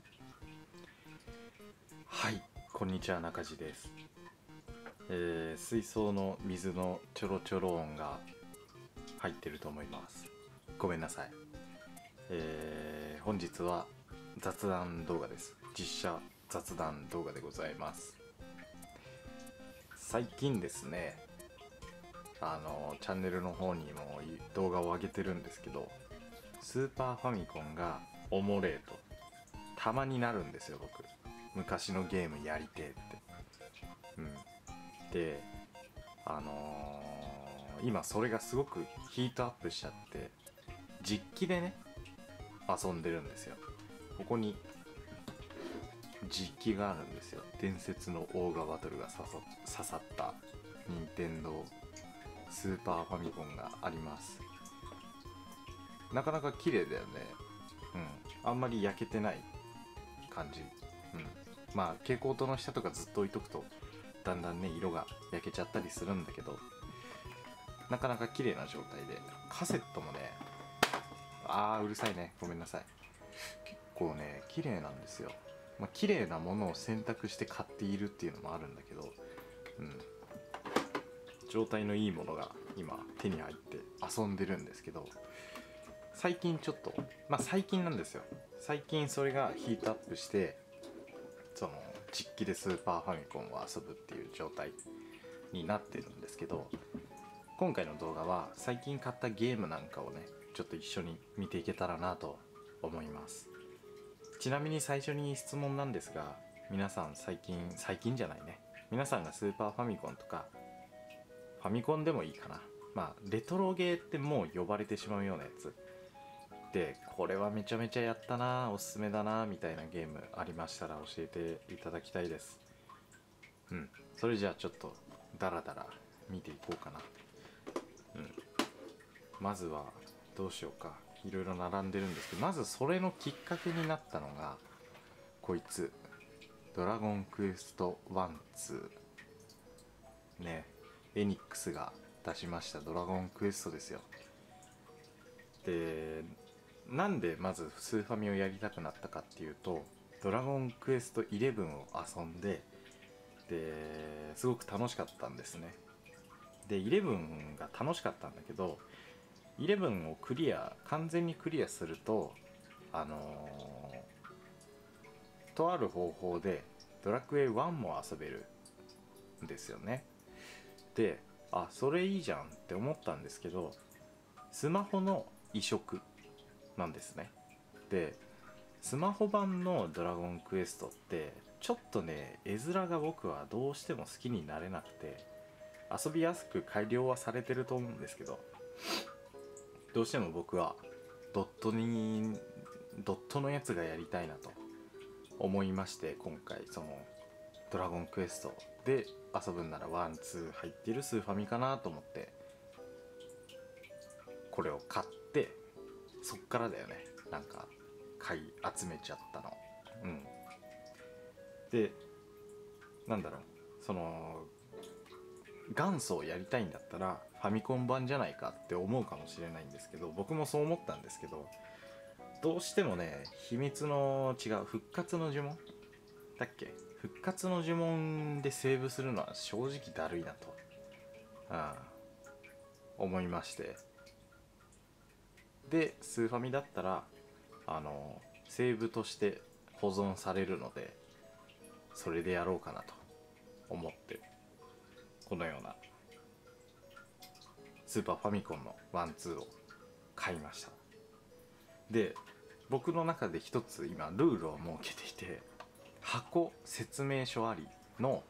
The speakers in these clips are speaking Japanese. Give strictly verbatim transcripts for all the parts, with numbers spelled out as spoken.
はい、こんにちは、中地です。えー、水槽の水のちょろちょろ音が入ってると思います。ごめんなさい。えー、本日は雑談動画です。実写雑談動画でございます。最近ですね、あのチャンネルの方にも動画を上げてるんですけど、スーパーファミコンがおもれーとたまになるんですよ。僕昔のゲームやりてえって。うんであのー、今それがすごくヒートアップしちゃって実機でね遊んでるんですよ。ここに実機があるんですよ。伝説のオーガバトルが刺さ刺さった任天堂スーパーファミコンがあります。なかなか綺麗だよね。うんあんまり焼けてない感じ。うんまあ蛍光灯の下とかずっと置いとくとだんだんね色が焼けちゃったりするんだけど、なかなか綺麗な状態で、カセットもね、あーうるさいね、ごめんなさい。結構ね綺麗なんですよ。まあ綺麗なものを選択して買っているっていうのもあるんだけど、うん状態のいいものが今手に入って遊んでるんですけど、最近ちょっとまあ最近なんですよ。最近それがヒートアップして、その実機でスーパーファミコンを遊ぶっていう状態になってるんですけど、今回の動画は最近買ったゲームなんかをねちょっと一緒に見ていけたらなと思います。ちなみに最初に質問なんですが、皆さん最近最近じゃないね皆さんがスーパーファミコンとかファミコンでもいいかな、まあレトロゲーってもう呼ばれてしまうようなやつで、これはめちゃめちゃやったな、おすすめだなみたいなゲームありましたら教えていただきたいです。うんそれじゃあちょっとダラダラ見ていこうかな。うんまずはどうしようか、いろいろ並んでるんですけど、まずそれのきっかけになったのがこいつ、ドラゴンクエストワン、ツーね、エニックスが出しましたドラゴンクエストですよ。でなんでまずスーファミをやりたくなったかっていうと、ドラゴンクエストイレブンを遊んで、ですごく楽しかったんですね。でイレブンが楽しかったんだけど、イレブンをクリア完全にクリアすると、あのー、とある方法でドラクエワンも遊べるんですよね。であそれいいじゃんって思ったんですけど、スマホの移植なんですね。でスマホ版のドラゴンクエストってちょっとね絵面が僕はどうしても好きになれなくて、遊びやすく改良はされてると思うんですけど、どうしても僕はドットにドットのやつがやりたいなと思いまして、今回そのドラゴンクエストで遊ぶんならワンツー入っているスーファミかなと思ってこれを買って、そっからだよね、なんか買い集めちゃったの。うんでなんだろう、その元祖をやりたいんだったらファミコン版じゃないかって思うかもしれないんですけど、僕もそう思ったんですけど、どうしてもね秘密の違う復活の呪文だっけ、復活の呪文でセーブするのは正直だるいなと、ああ思いまして、でスーファミだったらあのセーブとして保存されるので、それでやろうかなと思ってこのようなスーパーファミコンのワンツーを買いました。で僕の中で一つ今ルールを設けていて、箱説明書ありの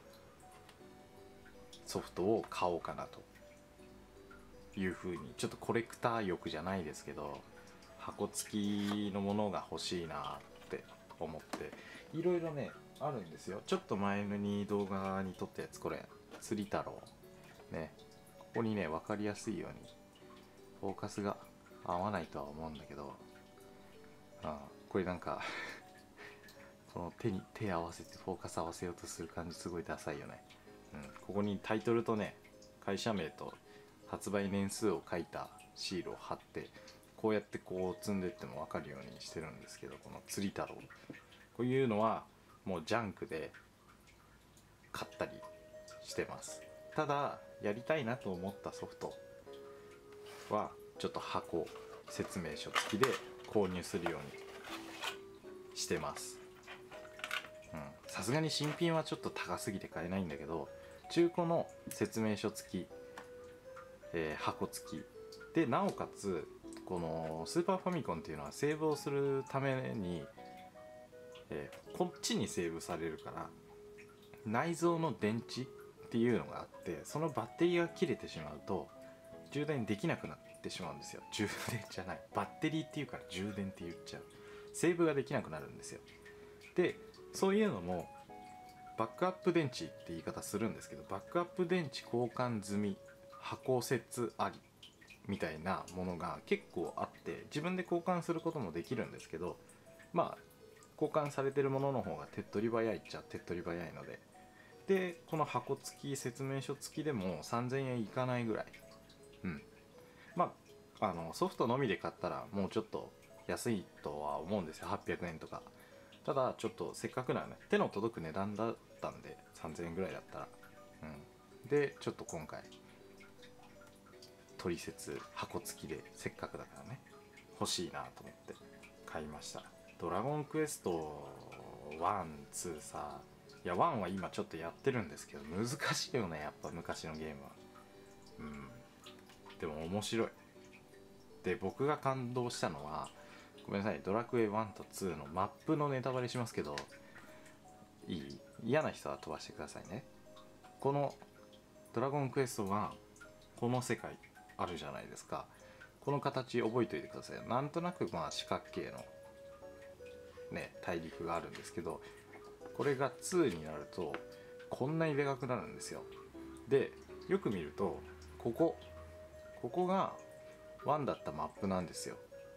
ソフトを買おうかなというふうに、ちょっとコレクター欲じゃないですけど箱付きのものが欲しいなって思って、いろいろねあるんですよ。ちょっと前に動画に撮ったやつ、これ釣り太郎ね、ここにね分かりやすいようにフォーカスが合わないとは思うんだけど、あこれなんかこの手に手合わせてフォーカス合わせようとする感じすごいダサいよね。うん、ここにタイトルとね会社名と発売年数を書いたシールを貼って、こうやってこう積んでっても分かるようにしてるんですけど、この釣り太郎こういうのはもうジャンクで買ったりしてます。ただやりたいなと思ったソフトはちょっと箱説明書付きで購入するようにしてます。さすがに新品はちょっと高すぎて買えないんだけど、中古の説明書付き、えー、箱付きで、なおかつこのスーパーファミコンっていうのはセーブをするために、えー、こっちにセーブされるから内蔵の電池っていうのがあって、そのバッテリーが切れてしまうと充電できなくなってしまうんですよ。充電じゃない、バッテリーっていうから充電って言っちゃう。セーブができなくなるんですよ。でそういうのもバックアップ電池って言い方するんですけど、バックアップ電池交換済み箱説ありみたいなものが結構あって、自分で交換することもできるんですけど、まあ交換されてるものの方が手っ取り早いっちゃ手っ取り早いので、でこの箱付き説明書付きでもさんぜんえんいかないぐらい、うんまああのソフトのみで買ったらもうちょっと安いとは思うんですよ、はっぴゃくえんとか。ただちょっとせっかくならね、手の届く値段だったんでさんぜんえんぐらいだったら、うん、でちょっと今回取説箱付きでせっかくだからね欲しいなと思って買いました。ドラゴンクエストワン、ツーさ、いやワンは今ちょっとやってるんですけど難しいよね、やっぱ昔のゲームは。うんでも面白い。で僕が感動したのは、ごめんなさい、ドラクエワンとツーのマップのネタバレしますけど、いい？嫌な人は飛ばしてくださいね。このドラゴンクエストワン、この世界あるじゃないですか。この形覚えておいてください。なんとなくまあ四角形のね大陸があるんですけど、これがツーになるとこんなにでかくなるんですよ。でよく見るとここここがワンだったマップなんですよ。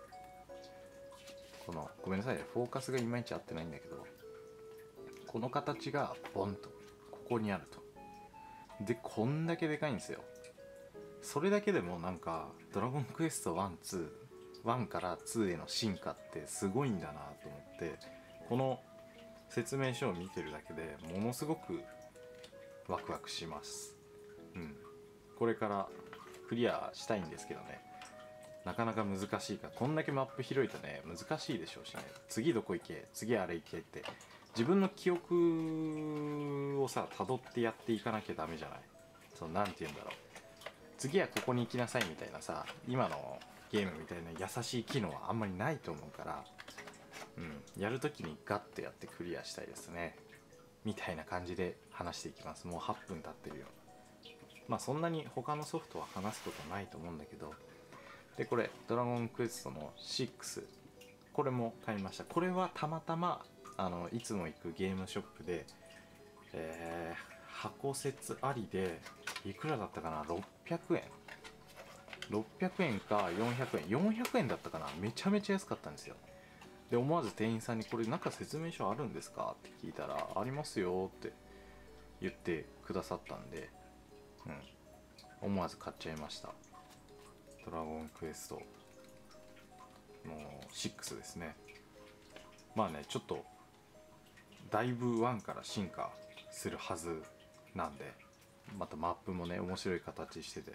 このごめんなさい、フォーカスがいまいち合ってないんだけど、この形がボンとここにあると。でこんだけでかいんですよ。それだけでもなんかドラゴンクエストワン、ツー、ワンからツーへの進化ってすごいんだなと思って、この説明書を見てるだけでものすごくワクワクします。うん。これからクリアしたいんですけどね、なかなか難しいから。こんだけマップ広いとね難しいでしょうしね、次どこ行け、次あれ行けって自分の記憶をさ辿ってやっていかなきゃダメじゃない。そのなんて言うんだろう、次はここに行きなさいみたいなさ、今のゲームみたいな優しい機能はあんまりないと思うから、うん、やるときにガッとやってクリアしたいですね。みたいな感じで話していきます。もうはっぷん経ってるよ。まあそんなに他のソフトは話すことないと思うんだけど、でこれドラゴンクエストのシックス、これも買いました。これはたまたまあのいつも行くゲームショップで、えー、箱説ありでいくらだったかな、ろっぴゃくえんろっぴゃくえんかよんひゃくえん、よんひゃくえんだったかな、めちゃめちゃ安かったんですよ。で思わず店員さんにこれ中説明書あるんですかって聞いたら、ありますよって言ってくださったんで、うん、思わず買っちゃいました。ドラゴンクエストのシックスですね。まあねちょっとだいぶワンから進化するはずなんで、またマップもね面白い形してて、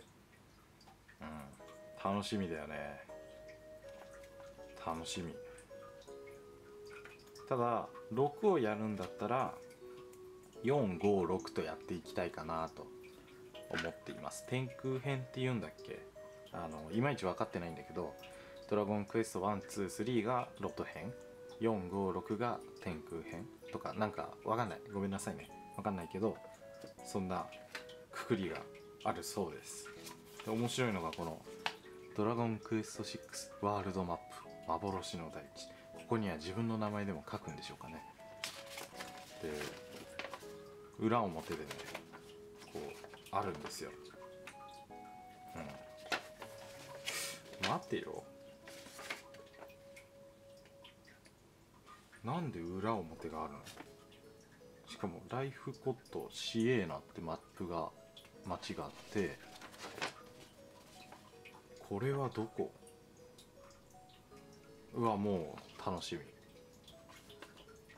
うん、楽しみだよね。楽しみ。ただろくをやるんだったらよん、ご、ろくとやっていきたいかなと思っています。天空編っていうんだっけ、あのいまいち分かってないんだけど、ドラゴンクエストワン、ツー、スリーがロト編、よん、ご、ろくが天空編とか、なんか分かんない、ごめんなさいね、分かんないけどそんなくくりがあるそうです。で面白いのがこのドラゴンクエストシックスワールドマップ幻の大地、ここには自分の名前でも書くんでしょうかね。で裏表でねこうあるんですよ。うん、待ってよ、なんで裏表があるの。しかもライフコットシエーナってマップが街があって、これはどこ。うわもう楽しみ。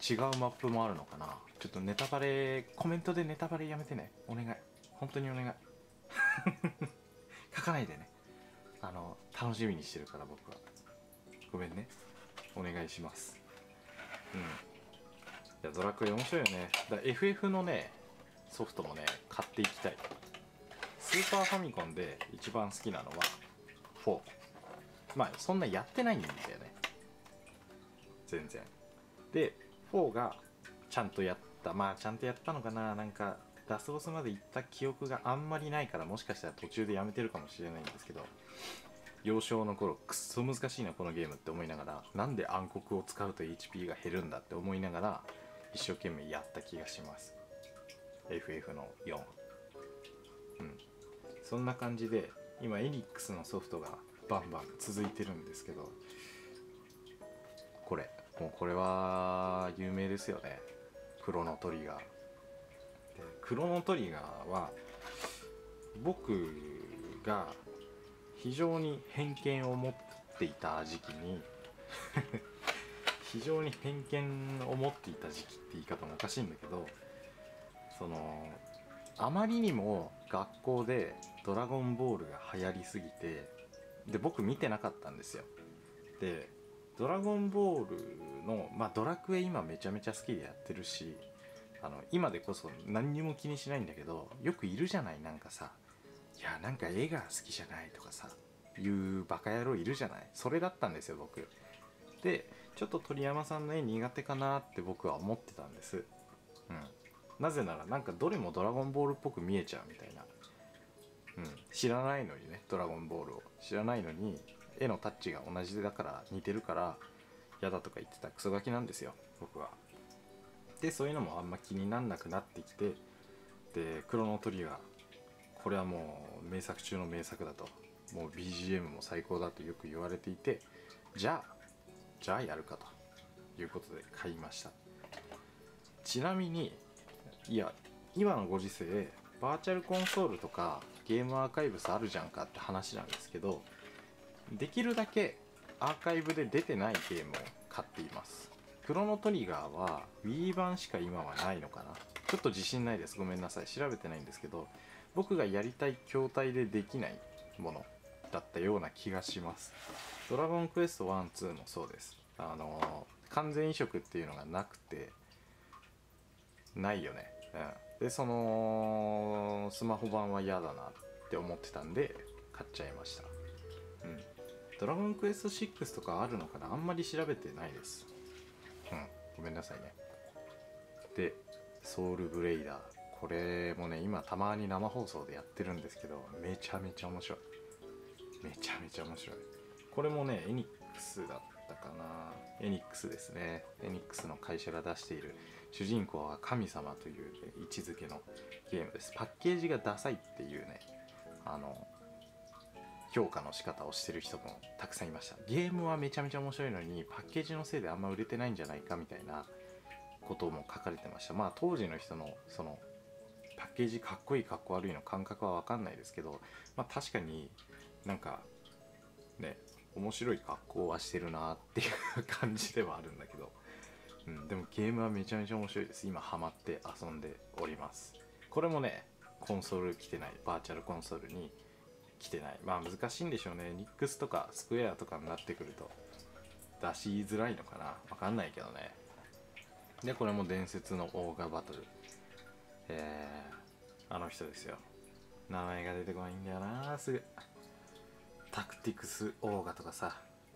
違うマップもあるのかな。ちょっとネタバレ、コメントでネタバレやめてね、お願い、本当にお願い書かないでね。あの楽しみにしてるから僕は。ごめんね、お願いします。うん。いやドラクエ面白いよね。だ エフエフ のねソフトもね買っていきたい。スーパーファミコンで一番好きなのはフォー。まあそんなやってないんだよね全然。でフォーがちゃんとやった、まあちゃんとやったのかな、なんかラスボスまで行った記憶があんまりないから、もしかしたら途中でやめてるかもしれないんですけど、幼少の頃くっそ難しいなこのゲームって思いながら、なんで暗黒を使うと エイチピー が減るんだって思いながら一生懸命やった気がします。 エフエフ のよん。うん、そんな感じで今エニックスのソフトがバンバン続いてるんですけど、これもうこれは有名ですよね、クロノトリガー。でクロノトリガーは僕が非常に偏見を持っていた時期に非常に偏見を持っていた時期って言い方もおかしいんだけど、そのあまりにも学校でドラゴンボールが流行りすぎて、で僕見てなかったんですよ。でドラゴンボールの、まあ、ドラクエ今めちゃめちゃ好きでやってるし、あの今でこそ何にも気にしないんだけど、よくいるじゃない、なんかさ、いやなんか絵が好きじゃないとかさいうバカ野郎いるじゃない。それだったんですよ僕。でちょっと鳥山さんの絵苦手かなって僕は思ってたんです。うん、なぜならなんかどれもドラゴンボールっぽく見えちゃうみたいな。うん、知らないのにね、ドラゴンボールを知らないのに絵のタッチが同じだから似てるから嫌だとか言ってたクソガキなんですよ僕は。でそういうのもあんま気になんなくなってきて、でクロノトリガー、これはもう名作中の名作だと、もう ビージーエム も最高だとよく言われていて、じゃあじゃあやるかということで買いました。ちなみにいや今のご時世バーチャルコンソールとかゲームアーカイブスあるじゃんかって話なんですけど、できるだけアーカイブで出てないゲームを買っています。クロノトリガーは Wii 版しか今はないのかな、ちょっと自信ないです、ごめんなさい、調べてないんですけど、僕がやりたい筐体でできないものだったような気がします。ドラゴンクエストワン、ツーもそうです。あのー、完全移植っていうのがなくて、ないよね。うん。で、そのスマホ版は嫌だなって思ってたんで買っちゃいました。うん。ドラゴンクエストシックスとかあるのかな、あんまり調べてないです。うん。ごめんなさいね。で、ソウルブレイダー。これもね、今たまに生放送でやってるんですけど、めちゃめちゃ面白い。めちゃめちゃ面白い。これもね、エニックスだったかな。エニックスですね。エニックスの会社が出している、主人公は神様という位置づけのゲームです。パッケージがダサいっていうね、あの評価の仕方をしてる人もたくさんいました。ゲームはめちゃめちゃ面白いのにパッケージのせいであんま売れてないんじゃないかみたいなことも書かれてました。まあ当時の人のそのパッケージかっこいいかっこ悪いの感覚は分かんないですけど、まあ確かになんかね、面白い格好はしてるなっていう感じではあるんだけど、うん、でもゲームはめちゃめちゃ面白いです。今ハマって遊んでおります。これもね、コンソール来てない、バーチャルコンソールに来てない。まあ難しいんでしょうね。ニックスとかスクエアとかになってくると出しづらいのかな、わかんないけどね。でこれも伝説のオーガバトル、えー、あの人ですよ。名前が出てこないんだよな、すぐ。タクティクスオーガとかさ、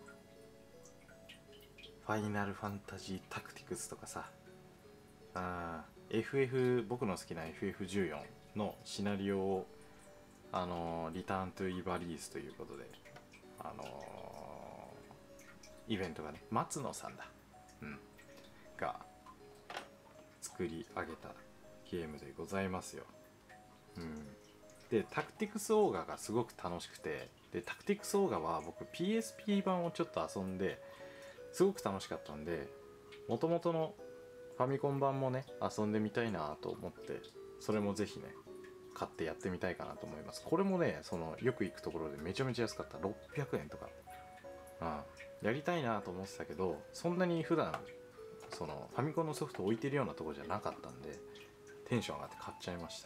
ファイナルファンタジータクティクスとかさ、あ エフエフ、僕の好きな エフエフじゅうよん のシナリオを、あのー、リターントゥイバリースということで、あのー、イベントがね、松野さんだ、うん、が作り上げたゲームでございますよ。うん、でタクティクスオーガがすごく楽しくて、でタクティクスオーガは僕 ピーエスピー 版をちょっと遊んですごく楽しかったんで、もともとのファミコン版もね遊んでみたいなと思って、それもぜひね買ってやってみたいかなと思います。これもね、そのよく行くところでめちゃめちゃ安かった、ろっぴゃくえんとか、うん、やりたいなと思ってたけど、そんなに普段そのファミコンのソフト置いてるようなとこじゃなかったんで、テンション上がって買っちゃいました。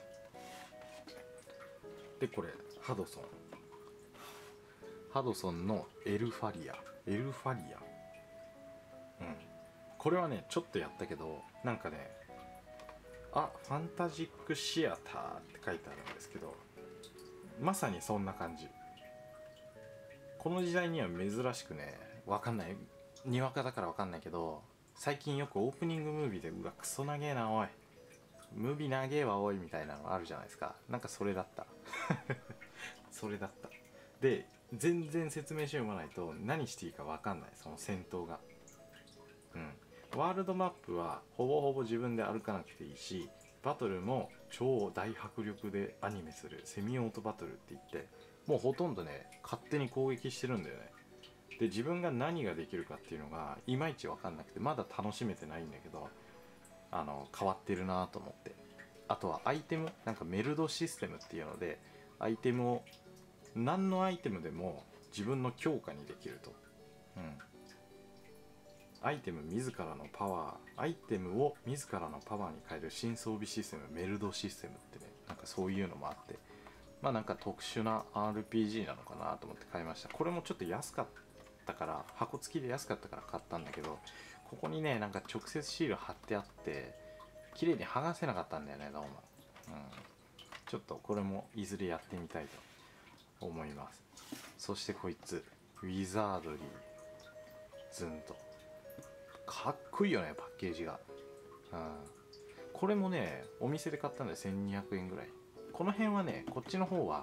でこれハドソンハドソンのエルファリアエルファリアうんこれはねちょっとやったけど、なんかねあファンタジックシアターって書いてあるんですけど、まさにそんな感じ。この時代には珍しくね、わかんない、にわかだからわかんないけど、最近よくオープニングムービーでうわクソ長えなおいムービー長えわおいみたいなのあるじゃないですか。なんかそれだったそれだったで、全然説明書読まないと何していいかわかんない、その戦闘が。うんワールドマップはほぼほぼ自分で歩かなくていいし、バトルも超大迫力でアニメするセミオートバトルって言って、もうほとんどね勝手に攻撃してるんだよね。で自分が何ができるかっていうのがいまいち分かんなくて、まだ楽しめてないんだけど、あの変わってるなと思って。あとはアイテム、なんかメルドシステムっていうので、アイテムを何のアイテムでも自分の強化にできると。うんアイテム自らのパワーアイテムを自らのパワーに変える新装備システムメルドシステムってね、なんかそういうのもあって、まあなんか特殊な アールピージー なのかなと思って買いました。これもちょっと安かったから、箱付きで安かったから買ったんだけど、ここにねなんか直接シール貼ってあって綺麗に剥がせなかったんだよねどうも。うんちょっとこれもいずれやってみたいと思います。そしてこいつウィザードリーズンとかっこいいよねパッケージが。うん、これもねお店で買ったんでせんにひゃくえんぐらい。この辺はねこっちの方は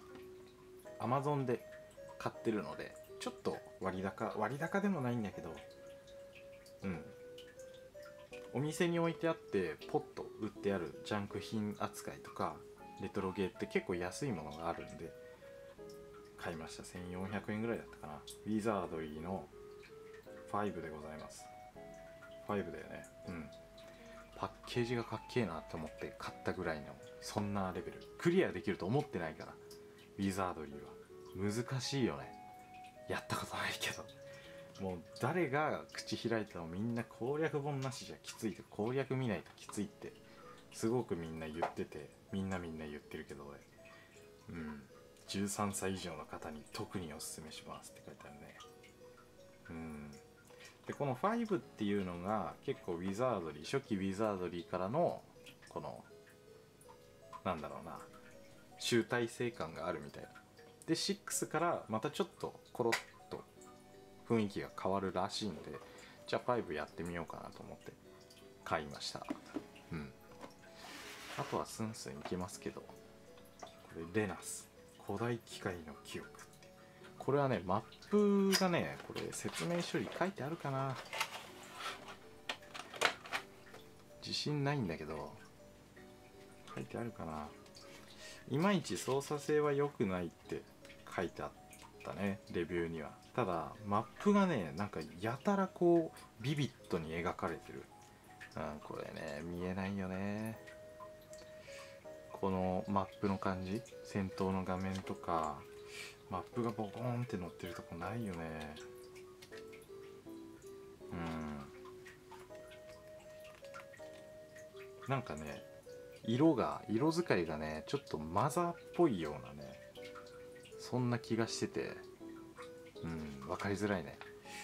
Amazon で買ってるのでちょっと割高割高でもないんだけど、うんお店に置いてあってポッと売ってあるジャンク品扱いとかレトロゲーって結構安いものがあるんで買いました。せんよんひゃくえんぐらいだったかな。ウィザードリーのごでございます。ごだよね。うんパッケージがかっけえなと思って買ったぐらいの、そんなレベル。クリアできると思ってないから。ウィザードリーは難しいよね。やったことないけど、もう誰が口開いてもみんな攻略本なしじゃきついと、攻略見ないときついってすごくみんな言ってて、みんなみんな言ってるけど、うんじゅうさんさい以上の方に特におすすめしますって書いてあるね。うんでこのごっていうのが結構ウィザードリー初期ウィザードリーからのこのなんだろうな集大成感があるみたいな。でろくからまたちょっとコロッと雰囲気が変わるらしいんで、じゃあごやってみようかなと思って買いました。うんあとはスンスンいきますけど、これレナス古代機械の記憶って、これはねマップがねこれ説明書に書いてあるかな、自信ないんだけど書いてあるかな。いまいち操作性は良くないって書いてあったねレビューには。ただマップがねなんかやたらこうビビッドに描かれてる。うんこれね見えないよね、このマップの感じ。戦闘の画面とかマップがボコーンって載ってるとこないよね。うんなんかね色が色使いがねちょっとマザーっぽいようなね、そんな気がしてて、うん分かりづらいね。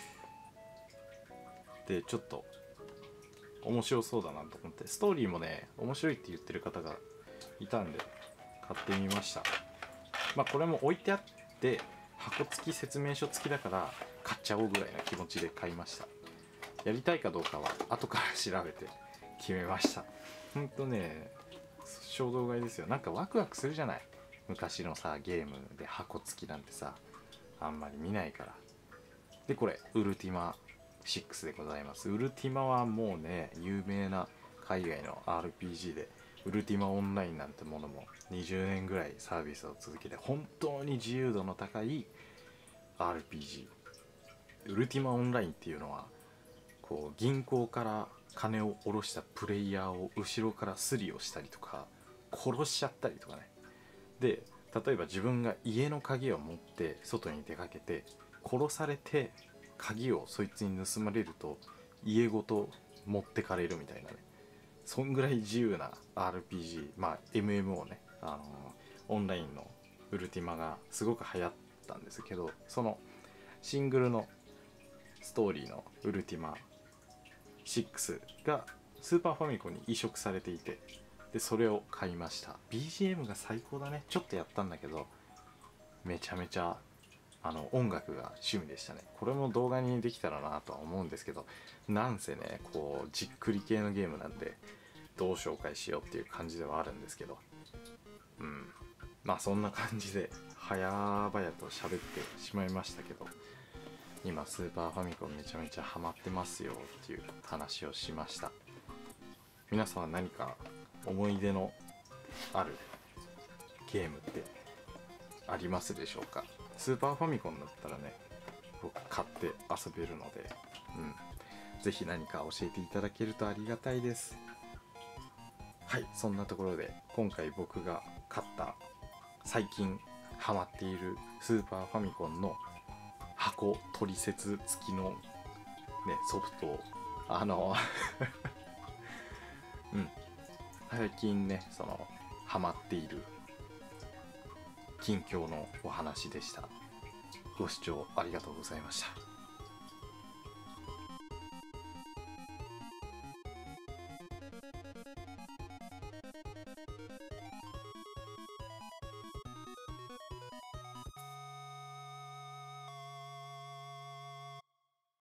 でちょっと面白そうだなと思って、ストーリーもね面白いって言ってる方がいたんで買ってみました。まあこれも置いてあって箱付き説明書付きだから買っちゃおうぐらいの気持ちで買いました。やりたいかどうかは後から調べて決めました。ほんとね衝動買いですよ。なんかワクワクするじゃない、昔のさゲームで箱付きなんてさあんまり見ないから。でこれウルティマろくでございます。ウルティマはもうね有名な海外の アールピージー で、ウルティマオンラインなんてものもにじゅうねんぐらいサービスを続けて本当に自由度の高い アールピージー。 ウルティマオンラインっていうのはこう銀行から金を下ろしたプレイヤーを後ろからスリをしたりとか殺しちゃったりとかね。で例えば自分が家の鍵を持って外に出かけて殺されて鍵をそいつに盗まれると家ごと持ってかれるみたいなね、そんぐらい自由な アールピージー、まあ エムエムオー ね、あのオンラインのウルティマがすごく流行ったんですけど、そのシングルのストーリーのウルティマシックスがスーパーファミコンに移植されていて、でそれを買いました。 ビージーエム が最高だね。ちょっとやったんだけどめちゃめちゃあの音楽が趣味でしたね。これも動画にできたらなとは思うんですけど、なんせねこうじっくり系のゲームなんでどう紹介しようっていう感じではあるんですけど、うんまあそんな感じで早々と喋ってしまいましたけど、今スーパーファミコンめちゃめちゃハマってますよっていう話をしました。皆さんは何か思い出のあるゲームってありますでしょうか。スーパーファミコンだったらね僕買って遊べるので、うん、ぜひ何か教えていただけるとありがたいです。はい、そんなところで今回僕が買った最近ハマっているスーパーファミコンの箱取説付きの、ね、ソフトをあのうん最近ねそのハマっている近況のお話でした。ご視聴ありがとうございました。